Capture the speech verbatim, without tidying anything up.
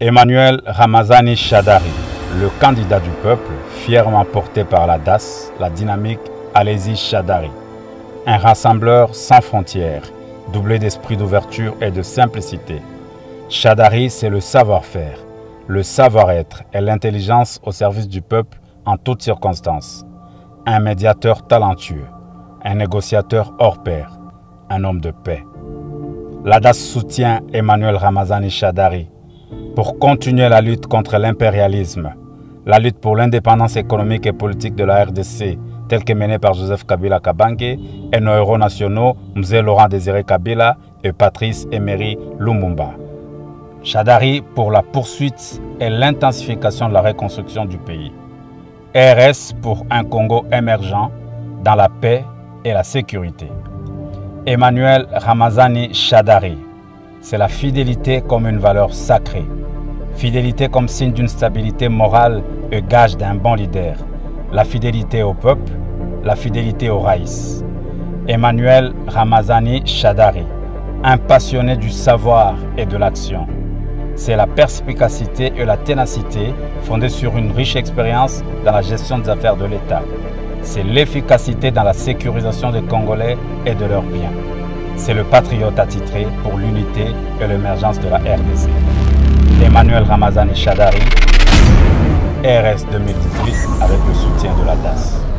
Emmanuel Ramazani Shadary, le candidat du peuple, fièrement porté par la D A S, la dynamique Allez-y Shadary. Un rassembleur sans frontières, doublé d'esprit d'ouverture et de simplicité. Shadary, c'est le savoir-faire, le savoir-être et l'intelligence au service du peuple en toutes circonstances. Un médiateur talentueux, un négociateur hors pair, un homme de paix. La D A S soutient Emmanuel Ramazani Shadary pour continuer la lutte contre l'impérialisme, la lutte pour l'indépendance économique et politique de la R D C, telle que menée par Joseph Kabila Kabange et nos héros nationaux, Mzee Laurent Désiré Kabila et Patrice Emery Lumumba. Shadary pour la poursuite et l'intensification de la reconstruction du pays. R S pour un Congo émergent dans la paix et la sécurité. Emmanuel Ramazani Shadary, c'est la fidélité comme une valeur sacrée. Fidélité comme signe d'une stabilité morale et gage d'un bon leader. La fidélité au peuple, la fidélité au raïs. Emmanuel Ramazani Shadary, un passionné du savoir et de l'action. C'est la perspicacité et la ténacité fondée sur une riche expérience dans la gestion des affaires de l'État. C'est l'efficacité dans la sécurisation des Congolais et de leurs biens. C'est le patriote attitré pour l'unité et l'émergence de la R D C. Emmanuel Ramazani Shadary, R S deux mille dix-huit avec le soutien de la D A S.